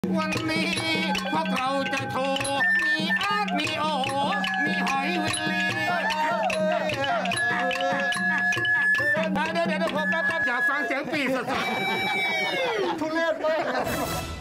วันนี้พวกเราจะโชว์มีอาร์ตมีโอมีหอยวิลลี่เดี๋ยวผมแป๊บอยากฟังเสียงปีสดๆทุเรศมาก